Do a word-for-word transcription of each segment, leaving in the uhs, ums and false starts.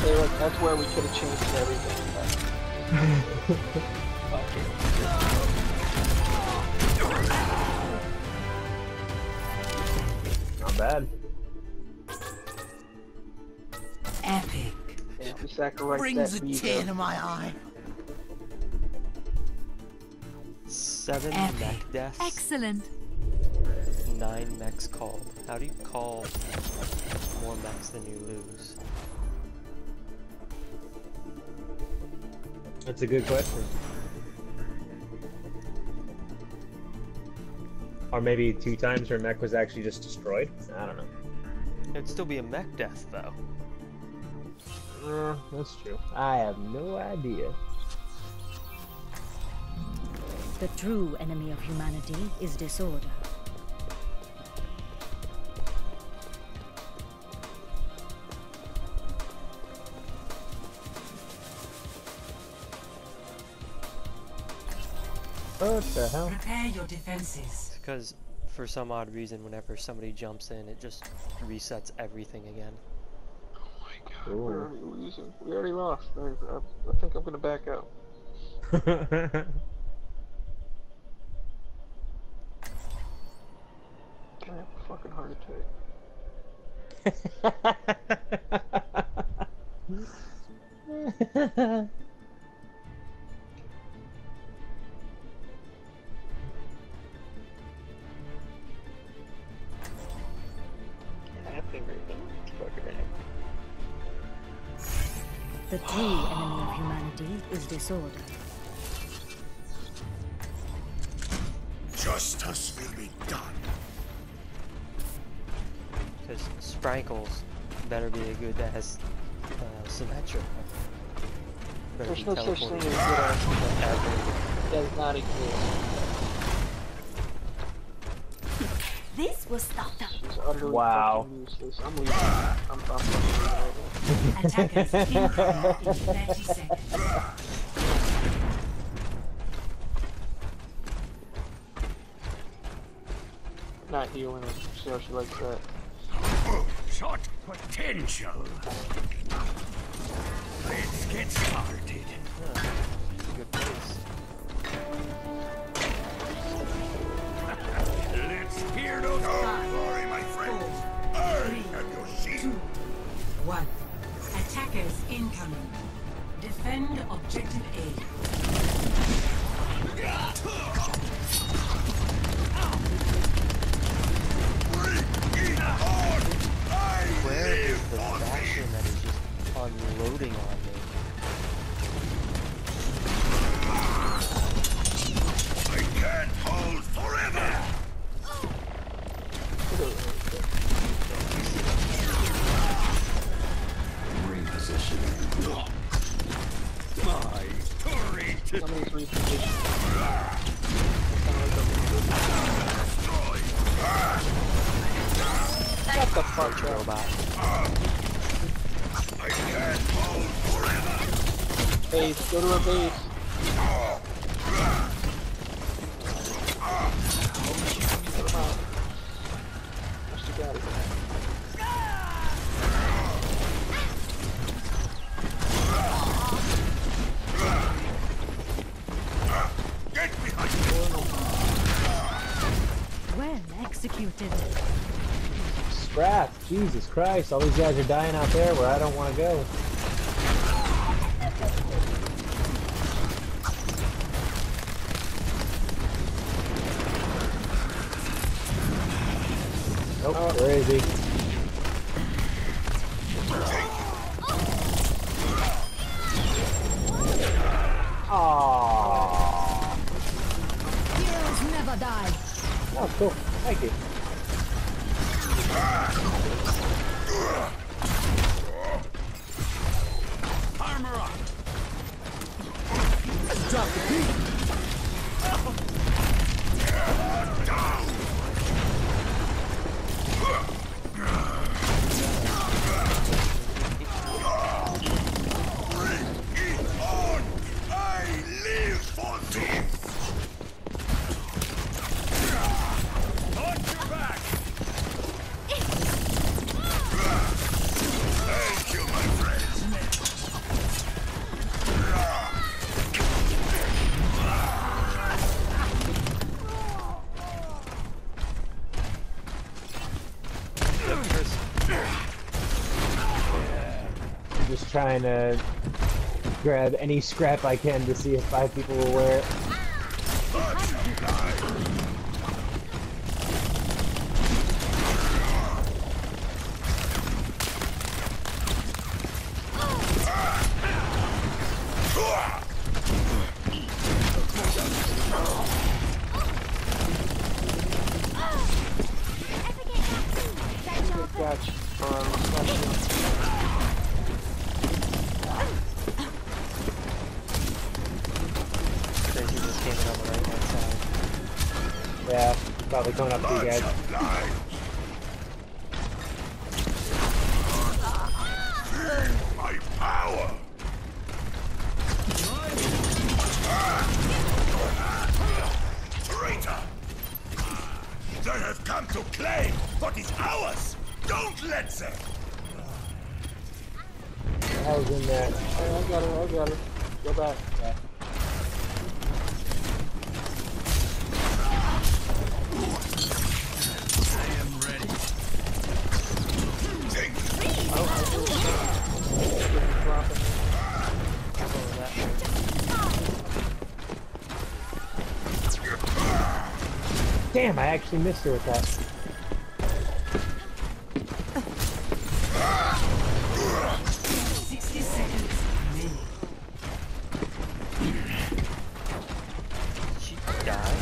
Hey, look, that's where we could have changed everything. Fuck it. Not bad. Epic. Yeah, we sacrificed Brings that a Vigo. tear to my eye. Seven Epic. mech deaths. Excellent. Nine mechs called. How do you call more mechs than you lose? That's a good question. Or maybe two times her mech was actually just destroyed? I don't know. It'd still be a mech death, though. Uh, that's true. I have no idea. The true enemy of humanity is disorder. What the hell? Prepare your defenses. Because for some odd reason, whenever somebody jumps in, it just resets everything again. Oh my god, Ooh. we're already losing. We already lost. I, I, I think I'm gonna back out. I have a fucking heart attack. The true enemy of humanity is disorder. Justice will be done. Because Sprankles better be a good ass uh, Symmetra. Better There's be no such thing as teleporting good ass. ever. Does not exist. This was stuffed up. She's utterly Wow. fucking useless. I'm leaving. I'm, I'm fucking leaving right now. Attackers incoming in thirty seconds. Not healing her. See how she likes that. Shot potential. Let's get started. Yeah, it's a good place. Let's hear those. Don't worry, my friend. I have your shield. One. Attackers incoming. Defend objective A. Where is the Bastion that is just unloading on me? I can't hold forever. Reposition. My turret. Somebody's repositioned. What the fuck, Robot. I can't hold forever. Base, go to our base. Get him out. Where's the guy? Get behind me. Well executed. Scrap! Jesus Christ, all these guys are dying out there where I don't want to go. Nope, oh, where is he? Aww. Heroes never die. Oh, cool. Thank you. Armor up. Drop the beat. Down. Bring it on. I live for this. Watch your back. just trying to grab any scrap I can to see if five people will wear it. Gotcha. Um, Crazy just came in on the right hand side. Yeah, probably coming up to you guys. My power! Traitor! They have come to claim what is ours! Don't let them! I was in there. hey, I got her, I got her. Go back. Yeah. Think! Damn, I actually missed her with that. sixty seconds remaining. She died?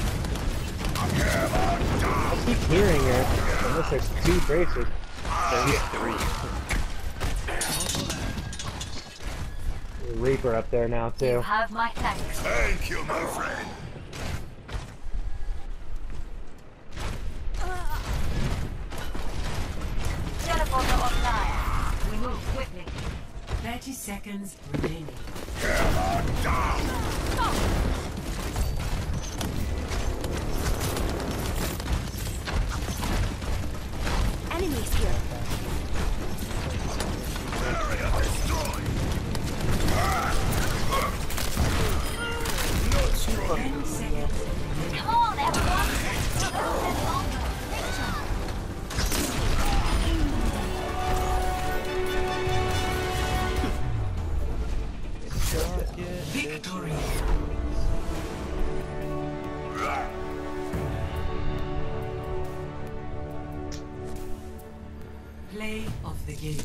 I keep hearing her, unless there's two bracers. There's three. Reaper up there now, too. Have my thanks. Thank you, my friend! Teleporter online. We move quickly. Thirty seconds remaining. Enemies here. Area destroyed! Not strong! Ten seconds. Come on, everyone! Victory. Play of the game.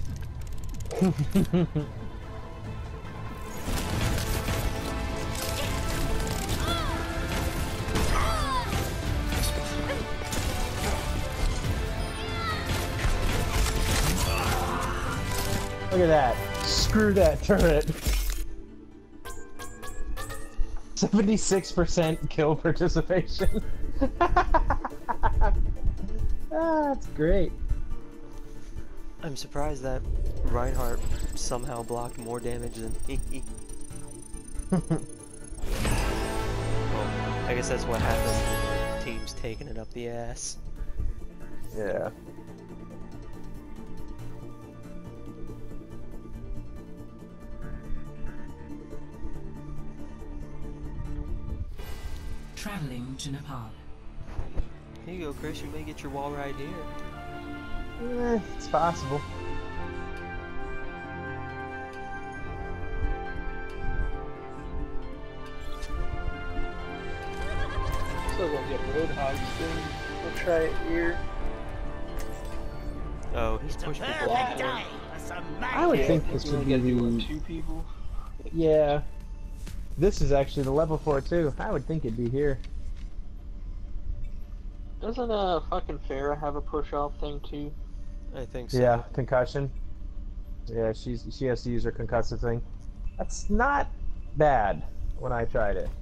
Look at that. Screw that turret. seventy-six percent kill participation. Ah, that's great. I'm surprised that Reinhardt somehow blocked more damage than me. Well, I guess that's what happens when teams taking it up the ass. Yeah. Traveling to Nepal. Here you go, Chris. You may get your wall right here. Eh, it's possible. Still gonna get Roadhog soon. We'll try it here. Oh, he's pushing people off there. I would Yeah, think I this we would only gotta do what, be. two people. Yeah. This is actually the level four too. I would think it'd be here. Doesn't uh fucking Farah have a push off thing too? I think so. Yeah, concussion. Yeah, she's she has to use her concussive thing. That's not bad when I tried it.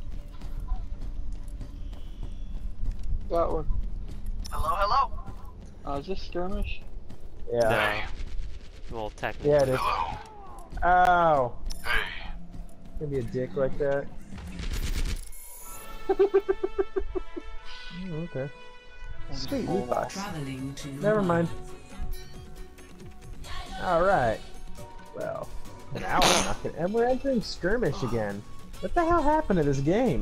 Got one. Hello, hello. Uh, is this skirmish? Yeah. No. Well, technically. Yeah, it is. Hello! Ow. Hey! Gonna be a dick like that. Oh, okay. Sweet loot box. Traveling to Never mind. Alright. Well, now we're not gonna, and we're entering skirmish again. What the hell happened to this game?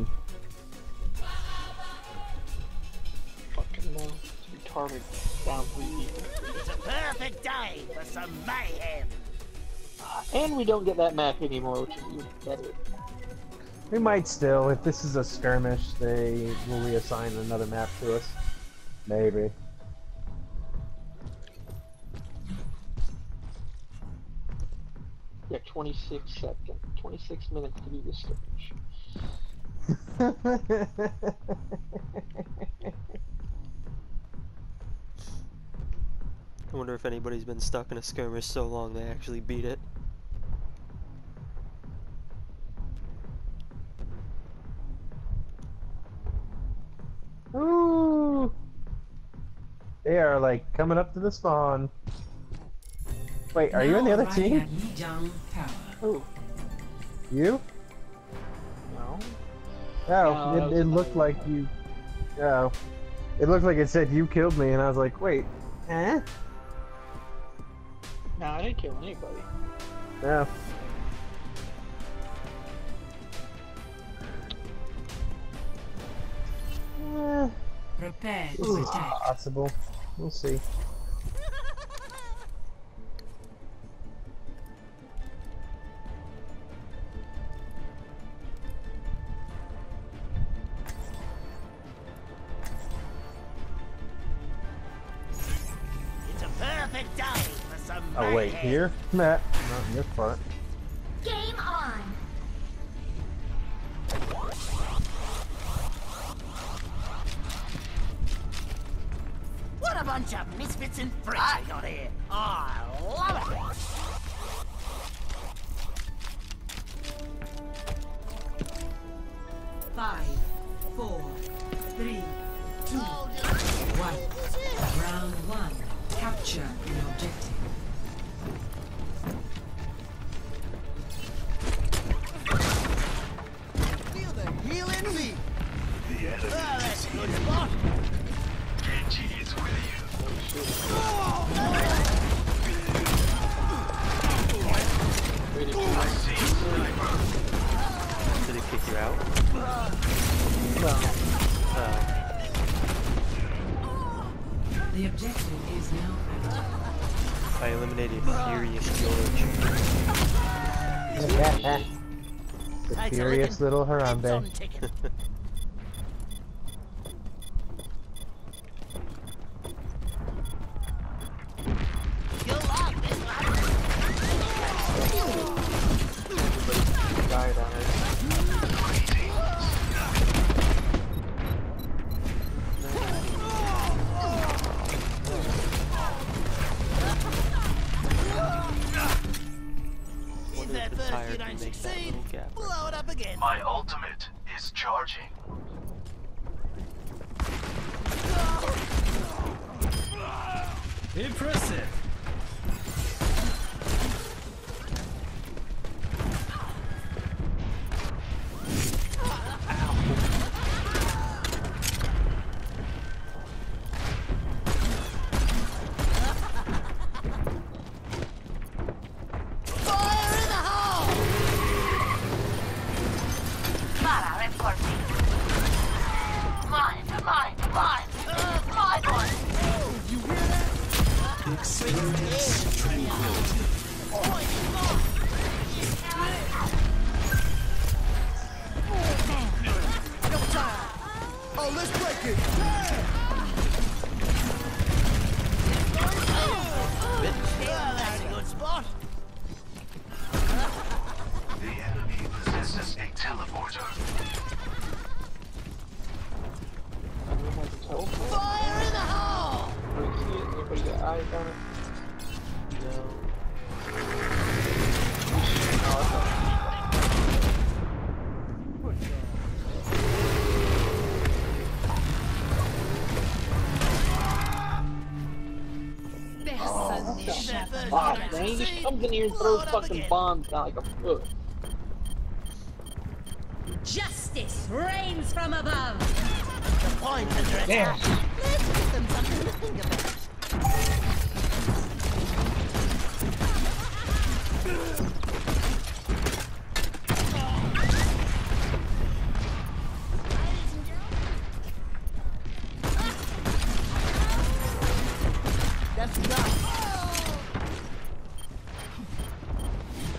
Fucking no. It's retarded. Down three people. It's a perfect day for some mayhem. And we don't get that map anymore, which is even better. We might still, if this is a skirmish, they will reassign another map to us. Maybe. Yeah, twenty-six seconds, twenty-six minutes to do this skirmish. I wonder if anybody's been stuck in a skirmish so long they actually beat it. Ooh! They are like coming up to the spawn. Wait, are you in the other team? Lijiang Tower. Oh, You? no. Oh, No, that it, was it looked another like you. Oh. It looked like it said you killed me, and I was like, wait, eh? No, I didn't kill anybody. No. Eh, Prepare this to is attack. possible. We'll see. It's a perfect day for some Oh wait, mayhem. here? Matt, not in this part. Game on. What a bunch of misfits and freaks we got here. I love it. Five, four, three, two, one. Round one. Capture the objective. Feel the healing beat. Oh, that's a good spot. Did it kick you out? No. Oh. The objective is now active. I eliminated Furious George. The Take a furious licking. little Heads Harambe. on ticket. You'll like this one. Died on it. If Wonder that if the first tire you can don't make that succeed, little gap. blow it up again. My ultimate is charging. Impressive. Fire in the hole! Para, reporting. Mine, mine, mine. Mine one. You hear that? Experience tranquility. Oh, let's break it! Oh, that's a good spot. The enemy possesses a teleporter. Anyone has a teleport? Fire in the hole! Wait, see it? Anybody got eyes on it? No. Oh, that's not- If that first Fuck, you man, don't he just succeed, comes in here and blow throws it up fucking again. bombs down like a foot. Justice reigns from above. The point is your attack. Let's give them something to think about. That's enough.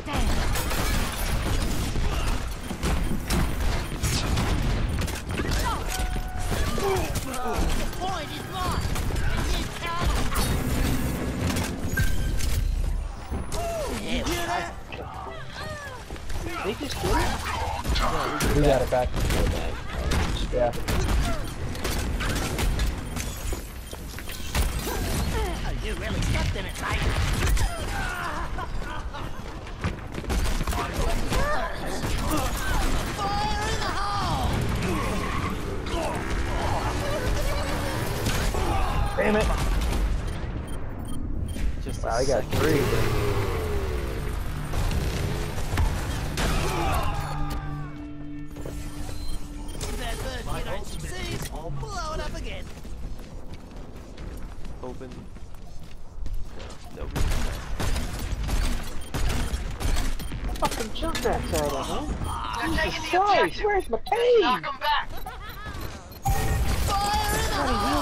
they just get it? We got it back. Yeah. You really stepped in it, right? Fire in the hole! Damn it! Just Wow, a I got second. three. That bird you don't succeed, I'll blow it up again. Open. No. No. Fucking Junkrat's out of him. Jesus Christ, where's my page? Knock 'em back! Fire in the hole!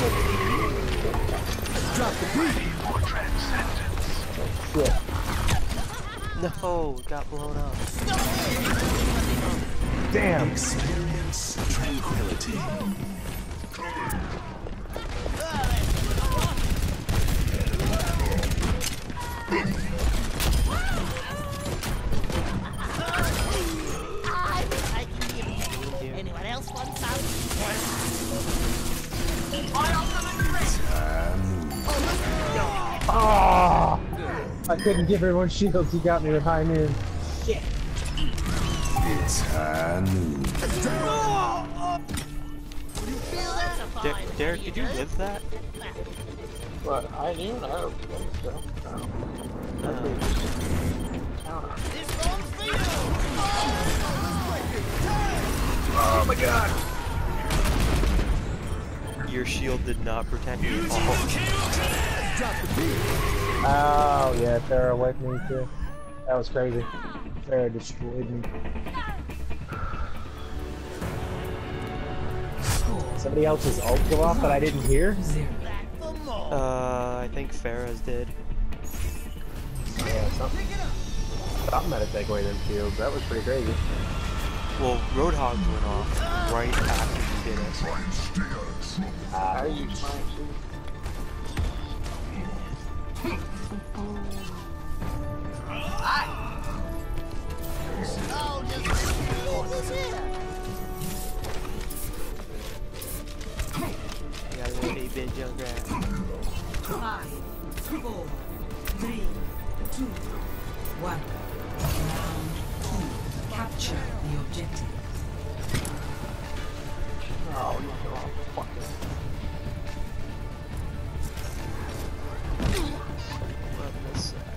Drop the beat for transcendence. Shit. No, got blown up. Damn. Experience tranquility. I'm taking you. Anyone else want some? Ah! I couldn't give everyone shields. He got me with high noon. Shit. It's high noon. Der Derek, did you live that? But I knew, I don't think so. Uh, This one's for you! Oh my god. your shield did not protect you at all. Oh yeah, Sarah wiped me too. That was crazy. Sarah destroyed me. Somebody else's ult go off that I didn't hear? Zero. Uh, I think Farah's did. Yeah, something. Something had to take away them shields. That was pretty crazy. Well, Roadhogs went off right after you did it. How are you trying to? Oh, just here. You got a little eight-bit Junkrat. Five, four, three, two, one. Round two. Capture the objective. Oh, you're all fucking. What was that?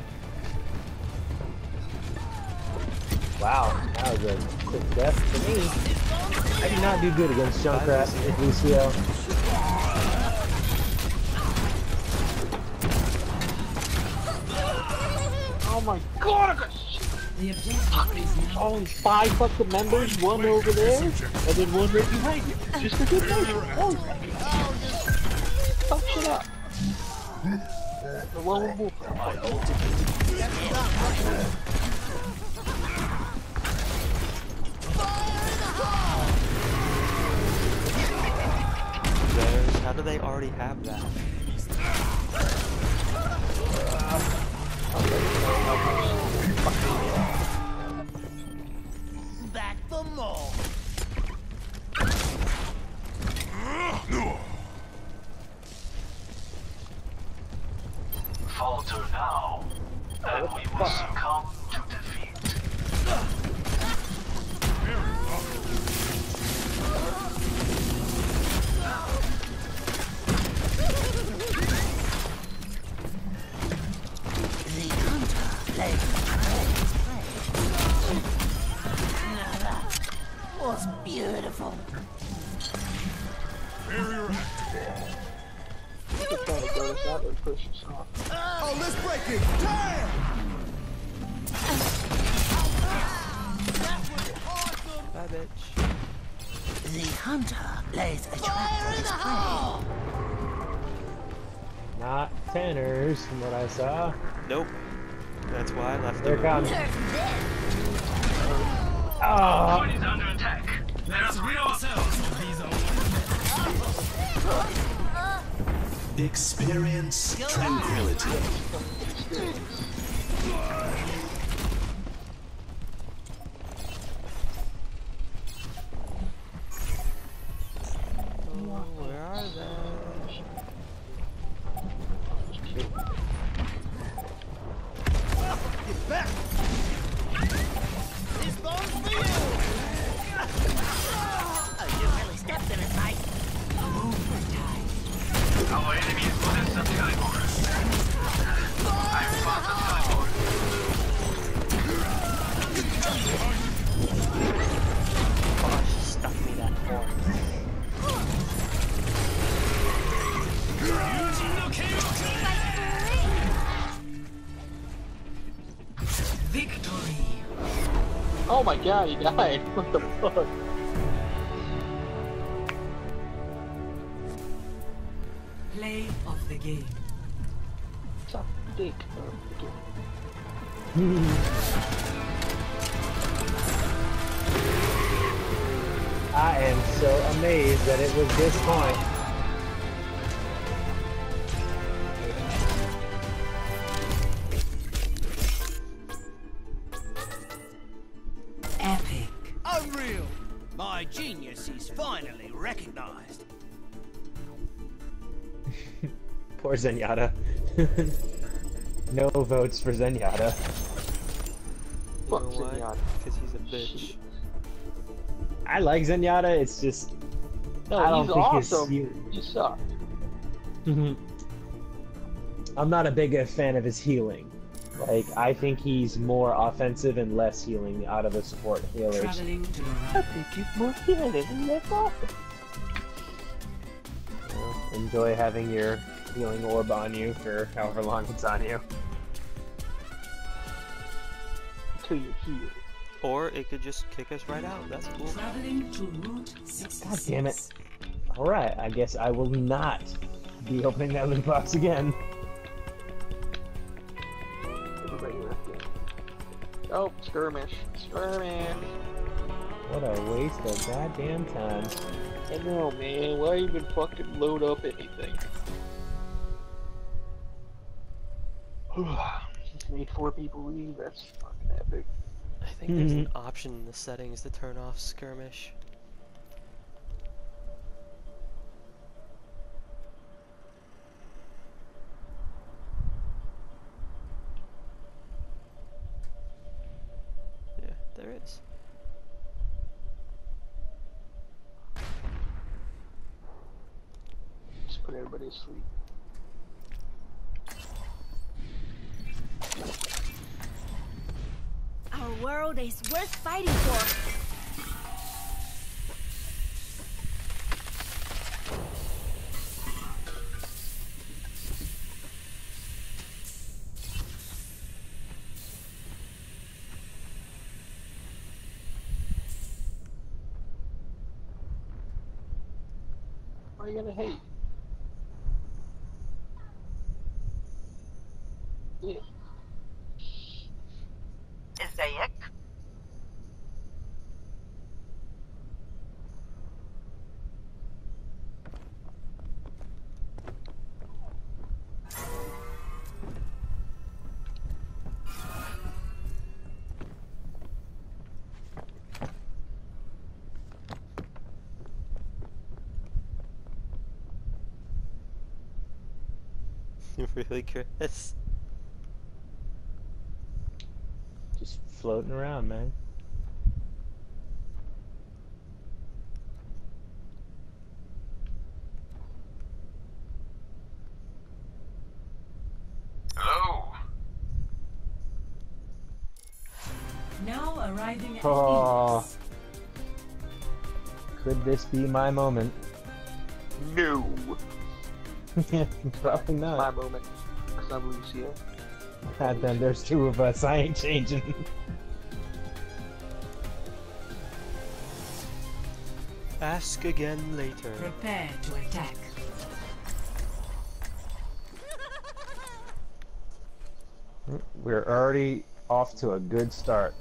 Wow, that was a quick death for me. I did not do good against Junkrat at U C L. Oh my god, I got The objective is now only five fucking members, one over there, and then one right behind you. Just a good measure. Oh, fuck shit up. The lone wolf. There's, how do they already have that? Back for more. Falter now, and we will succumb to defeat. The hunter plays Now that was beautiful. Just trying to go this out and push this off. Oh, let's break it! Damn! Bye, bitch. The hunter lays a trap for his prey. Not tenors from what I saw. Nope. That's why I left Here it them. comes. Oh, He's under attack. Let us rid ourselves of these Experience tranquility. Oh my god, he died. What the fuck? Play of the game. Suck dick. I am so amazed that it was this point. Epic. Unreal! My genius is finally recognized. Poor Zenyatta. No votes for Zenyatta. You Fuck know why? Zenyatta. Because he's a bitch. I like Zenyatta, it's just... No, I don't he's think awesome. his... You suck. I'm not a big uh, fan of his healing. Like, I think he's more offensive and less healing out of the support healers. Traveling to the I right. think he's more healing and less awesome. You know, enjoy having your healing orb on you for however long it's on you. Until you're healed. Or it could just kick us right out. That's cool. Traveling to Route sixty-six. God damn it. Alright, I guess I will not be opening that loot box again. Everybody left it. Oh, skirmish. Skirmish. What a waste of goddamn time. I know, man. Why even fucking load up anything? Just made four people leave. That's fucking epic. I think there's an option in the settings to turn off skirmish. Yeah, there is. Just put everybody to sleep. Our world is worth fighting for. Why are you gonna hate? Yeah. ازيك؟ Really, Chris? Just floating around, man. Hello. Now arriving at Oh. Phoenix. Could this be my moment? No. Probably My not. moment. Cause I'm Lucio. God, then there's two of us. I ain't changing. Ask again later. Prepare to attack. We're already off to a good start.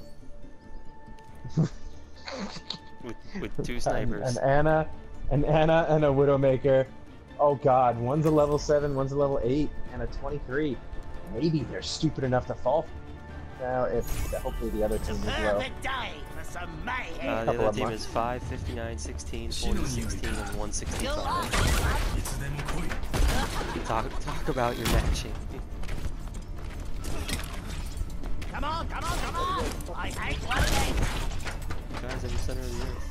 With, with two snipers. An Anna, an Anna, and a Widowmaker. Oh God, one's a level seven, one's a level eight, and a twenty-three. Maybe they're stupid enough to fall. Now, if hopefully the other team is low. Perfect day for some mayhem. Uh, the couple other of team months. is five, fifty-nine, sixteen, forty, sixteen, and one You'll sixty-five. love it. It's them quick. Talk, talk about your matching. Come on, come on, come on. I hate waiting. You guys in the center of the earth.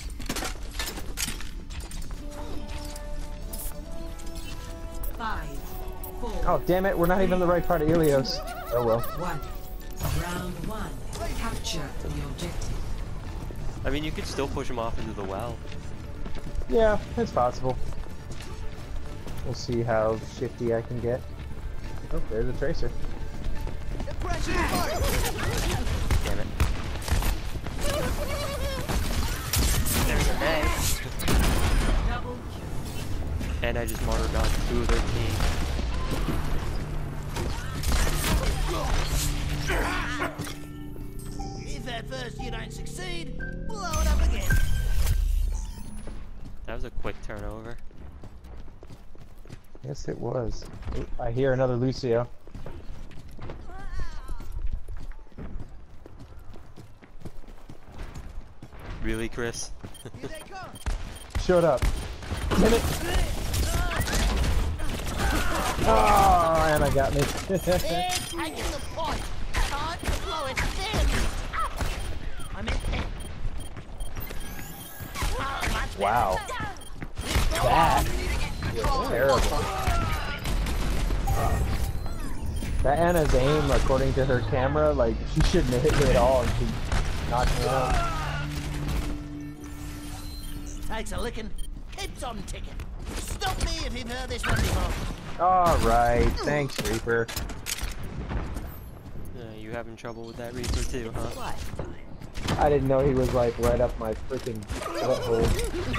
Five, four, Oh damn it, we're not even in the right part of Ilios. Oh well. one. Round one. Capture the objective. I mean, you could still push him off into the well. Yeah, it's possible. We'll see how shifty I can get. Oh, there's a Tracer. Damn it. There's a day. And I just martyred on two of their team. If at first you don't succeed, blow it up again. That was a quick turnover. Yes, it was. I hear another Lucio. Really, Chris? Here they come. Showed up. Damn it! Oh, and I got me. They're taking the point. Time to blow it thin. I'm in ten. Oh, much Wow. better. That was terrible. That Anna's aim, according to her camera, like, she shouldn't have hit me at all and she knocked me out. Takes a licking, keeps on ticking. Stop me if you've heard this one before. Alright, thanks, Reaper. Uh, you having trouble with that Reaper too, huh? I didn't know he was like right up my freaking butthole.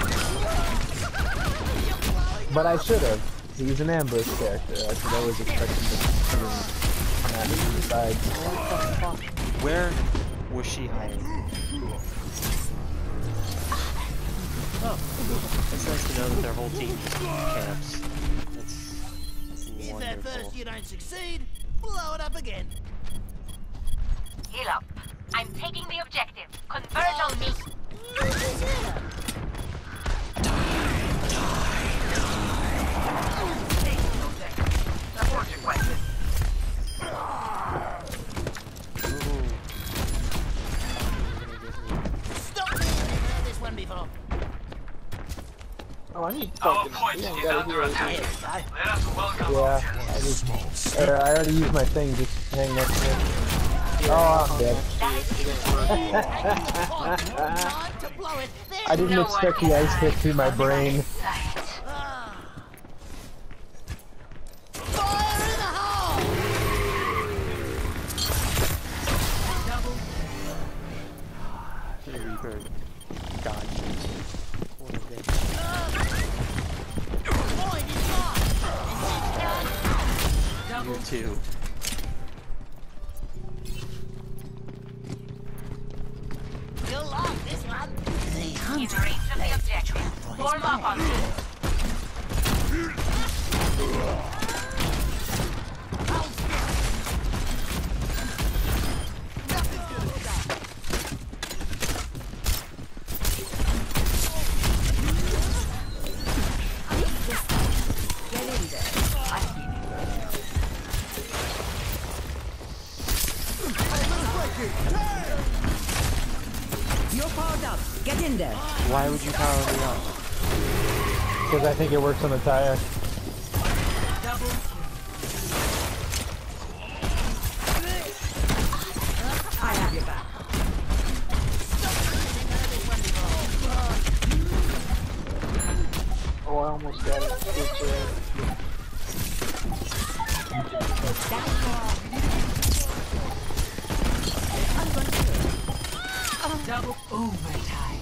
But I should have. He's an ambush character. I should always expect him to come at me from the side. Where was she hiding? Oh, it's nice to know that their whole team just camps. That's If at wonderful. first you don't succeed, blow it up again. Heal up. I'm taking the objective. Converge on me. Support requested. Stop me if you've heard this one before. Oh, I need Our fucking. point We is don't gotta under hear it. attack. Let us welcome Yeah, our I just, I already used my thing, just hang next to it. Oh, I'm dead. Time to blow it thin. I didn't expect the ice hit through my brain. Ah. Fire in the hole! The Reaper. God. What a bitch. Point is lost. You too. You'll love this one. In range of the objective. Form up on me. You're powered up. Get in there. Why would you power me up? Because I think it works on the tire. I have your back. Oh, I almost got it. Good job. Double overtime.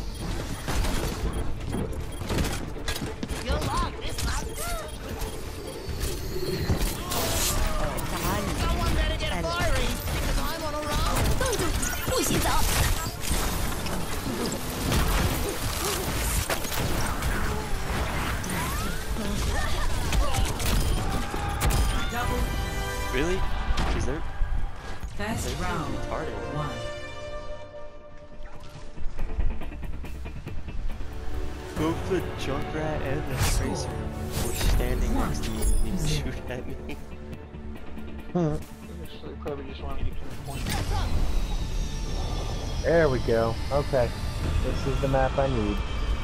You'll love this one. Someone better get fiery because I'm on a roll. 不洗澡。 Really? Is there? First They're round. retarded. One. Both the Junkrat and the Tracer were standing next to me and they shoot at me. Honestly, probably just want to get to the point. There we go. Okay. This is the map I need.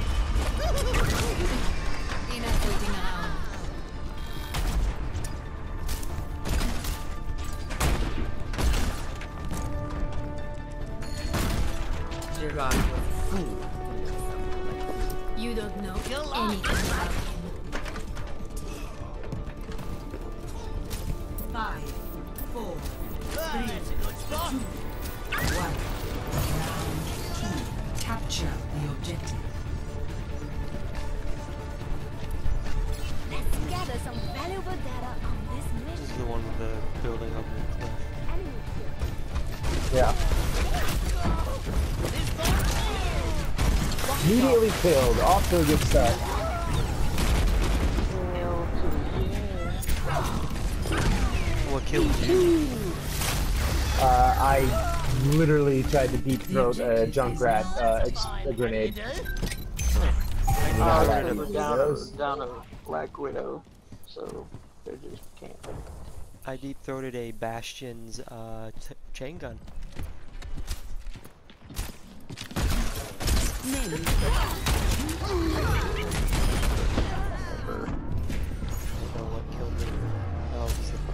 Gerard was a fool. You don't know You'll love anything this about one. him. Five, four, Ah, that's a good spot. one. Round two. objective. Let's gather some valuable data on this This is mission. the one with the building up in the cliff. Enemy kill. Yeah. Immediately killed. Off to a good start. What killed you? Uh, I literally tried to deep throat a Junkrat uh, ex a grenade. You know how that never usually down a, goes. down a Black Widow, so they're just camping. I deep throated a Bastion's uh, t chain gun. I don't know what killed me. Oh, it's the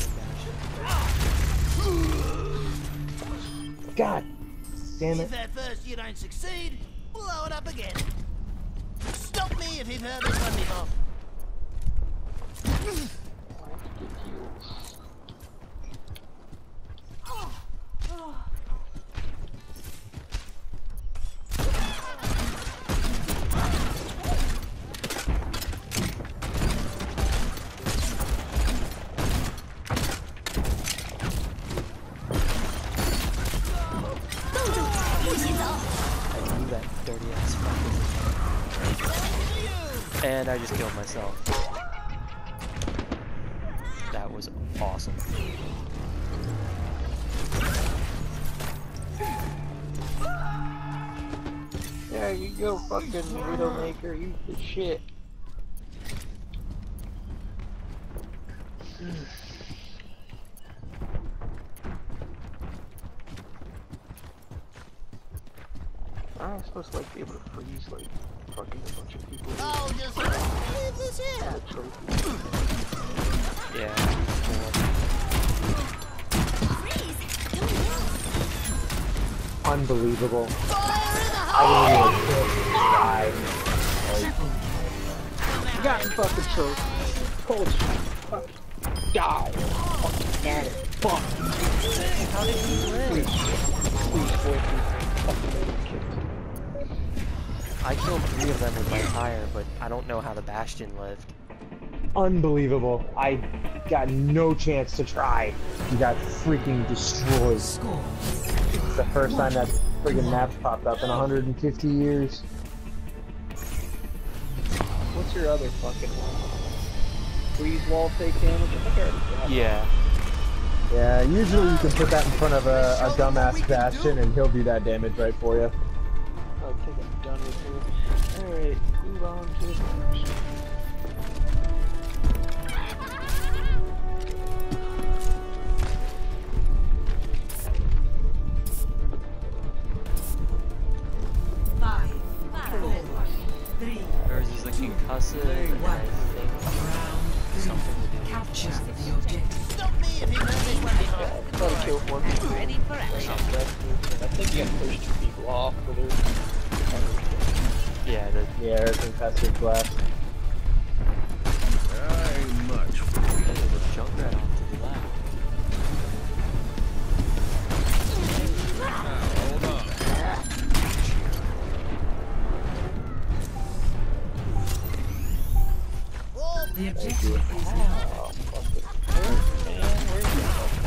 fucking Bastion. God damn it. If at first you don't succeed, blow it up again. Stop me if you've heard this one before. I knew that dirty ass fucker. And I just killed myself. That was awesome. There you go, fucking Widowmaker, you the shit. I'm supposed to like be able to freeze like fucking a bunch of people. Oh, just leave this here. A trophy. Yeah. Unbelievable. Fire in the I hole! really died. You got him fucking trophy. Cold shit. Fuck. Die. Fucking got it. Fuck. How did he live? Please, boy, please. Fucking let him kill. I killed three of them with my tire, but I don't know how the Bastion lived. Unbelievable. I got no chance to try. You got freaking destroyed. Score. It's the first time that friggin' map's popped up in one hundred fifty years. What's your other fucking one? Freeze wall take damage? I think I already got Yeah. Yeah, usually you can put that in front of a, a dumbass Bastion and he'll do that damage right for you. that. I think I'm done with it. Alright, move on to the next. Five, four, three, Hers is the concussive, and I one. think Round something to do three. with Capture justice. the objective. Stop me if you've heard this one before. Try to kill one people. Ready for action. I think you gotta push two people off for their... Yeah, the Yeah, her concussive blast. Very much. there's a Junkrat off to the left. Hold on. Oh, The objective is now. Oh, fuck it. Man, where you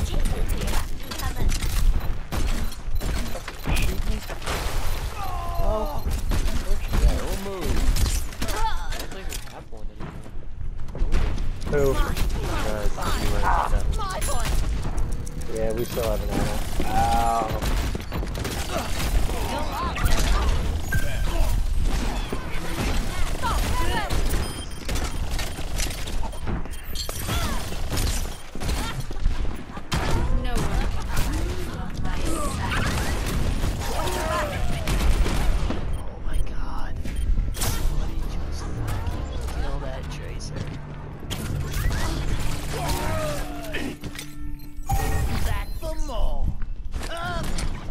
Shoot me? Oh, where'd you go? Don't move. I don't think we have one anymore. Who? Uh, you were, uh, my point. Yeah, we still have an Anna. Ow. No one. oh my god. Somebody just fucking kill that Tracer. Back for more. Up.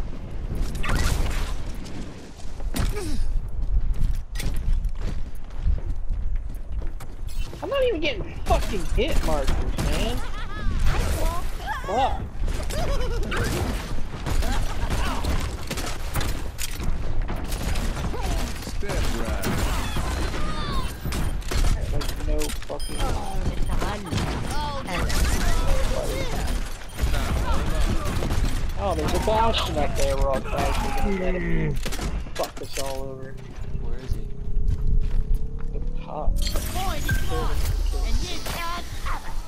I'm not even getting fucking hit markers, man. Fuck. Oh, there's a Bastion up there. We're all crashing. Gonna fuck us all over. Where is he? The top. The point is yours, and you can't have it.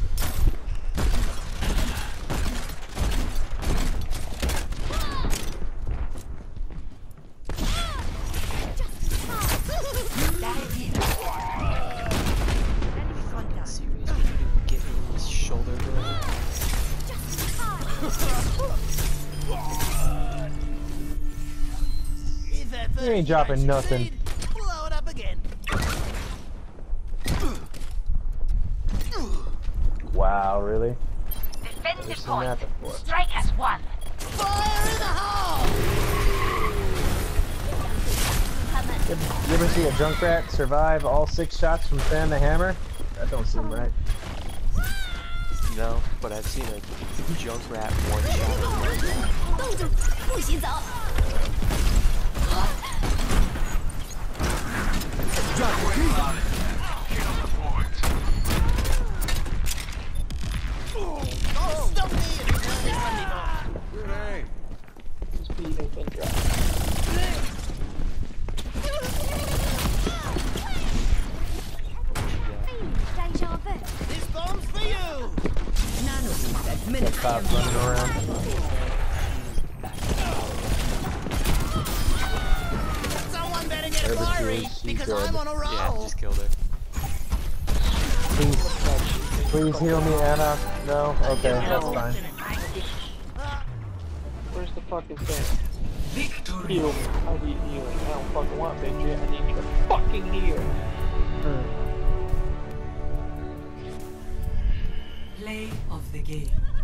Seriously, you get him in his shoulder blade? If that You ain't first dropping strike nothing. succeed, blow it up again. Wow, really? Defend Never the seen point. that before. Strike has won. Fire in the hole! You ever, you ever see a Junkrat survive all six shots from Sam the Hammer? That don't seem right. No, but I've seen a Junkrat one shot. 冻住，不许走！ Oh, stop me if you turn this on me more. Grenade. Just beat him and drop. Déjà vu. This bomb's for you! That cop running around. Someone better get a Wherever she fiery, is, she's because dead. I'm on a roll! Yeah, just killed her. Please, please heal me, Anna. No? Okay, that's fine. Where's the fucking thing? Heal me. I need healing. I don't fucking want victory. I need you to fucking heal. Hmm. Play of the game.